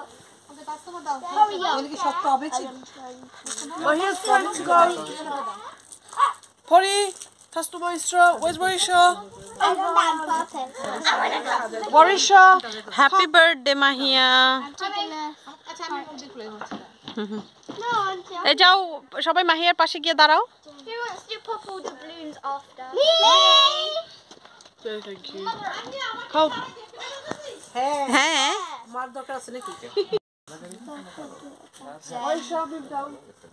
Mahia's friends go. Pori, taste the maestro. Where's Marisha? Marisha. Happy birthday, Mahia. এই যাও সবাই মাহিয়ার পাশে গিয়ে দাঁড়াও Who wants to pop all the balloons after? Me! Thank you. খাও হ্যাঁ মার দরকার আছে নাকি ওই সব দাও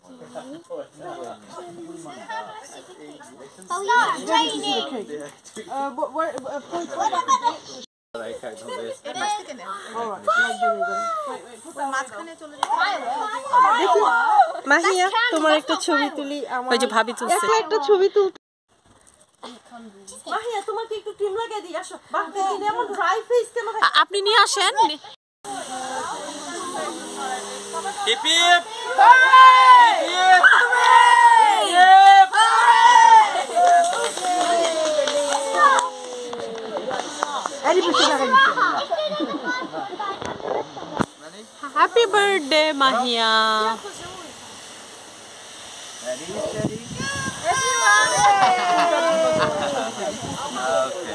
Oh yeah, it's raining. Mahiya তোমার একটা ছবি তুলি ওই যে ভাবি তুলছে একটা ছবি তুল মাহিয়া তোমাকে একটু ক্রিম লাগিয়ে দিই আসো বাকি দিন এমন ড্রাই ফেস কেন আপনি নিয়ে আসেন Hip hip! Hip Happy birthday, Mahia. Ready, steady. Okay.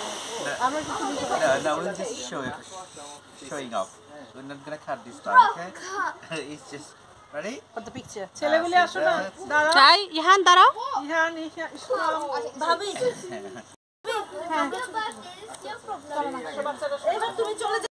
No, we'll just showing off. We're not gonna cut this time, okay? It's just ready. For the picture. ছেলেগুলি আসো না দাঁড়াও তাই ইহান দাঁড়াও ইহান ইসলাম ভাবি Your birthday is your problem. এবার তুমি চলে